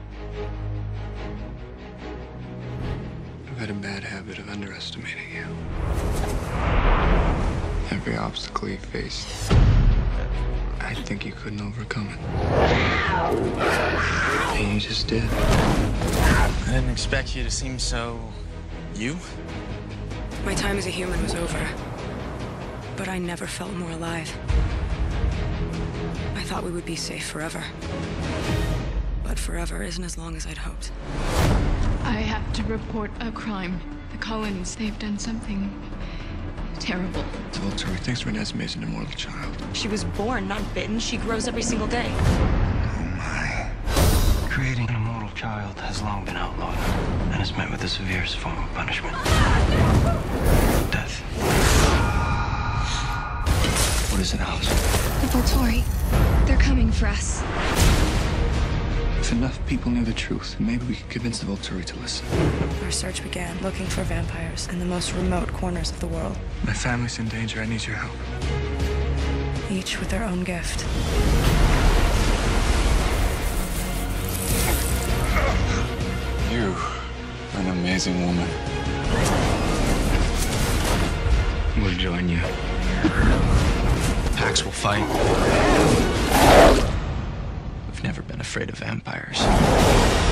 I've had a bad habit of underestimating you. Every obstacle you faced, I think you couldn't overcome it. And you just did. I didn't expect you to seem so... you? My time as a human was over, but I never felt more alive. I thought we would be safe forever. But forever isn't as long as I'd hoped. I have to report a crime. The Cullens, they've done something terrible. Volturi thinks Renesmee is an immortal child. She was born, not bitten. She grows every single day. Oh my. Creating an immortal child has long been outlawed and is met with the severest form of punishment. Death. What is it, Alice? The Volturi, they're coming for us. If enough people knew the truth, maybe we could convince the Volturi to listen. Our search began looking for vampires in the most remote corners of the world. My family's in danger. I need your help. Each with their own gift. You are an amazing woman. We'll join you. Pax will fight. We've never been afraid of vampires.